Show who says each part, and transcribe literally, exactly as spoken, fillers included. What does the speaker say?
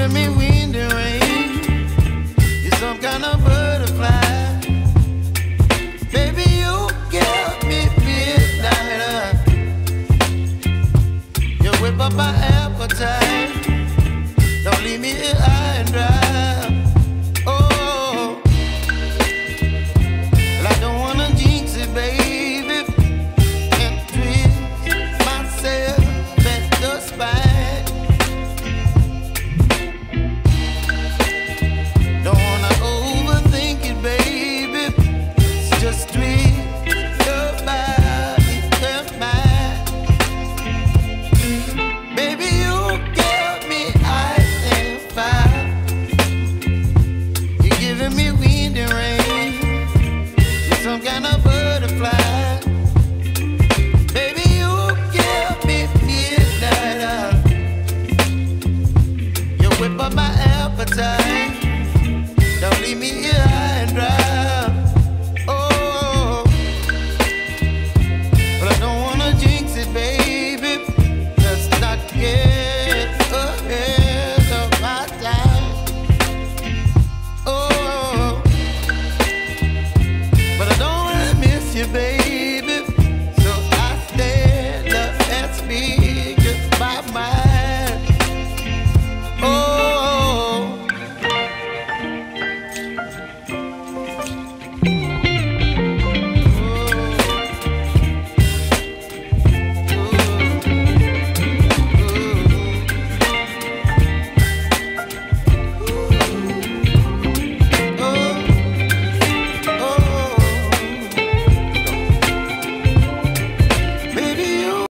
Speaker 1: giving me wind and rain. You're some kind of butterfly. Baby, you give me midnight. You whip up my appetite. Don't leave me here high and dry. Oh, well, I don't wanna jinx it, baby, and twist myself at the spine. Don't wanna overthink it, baby. It's just twist your body and mine. Baby, you give me ice and fire. You're giving me wind and rain. You're some kind of butterfly. Baby, you give me midnight. You whip up my appetite. Don't leave me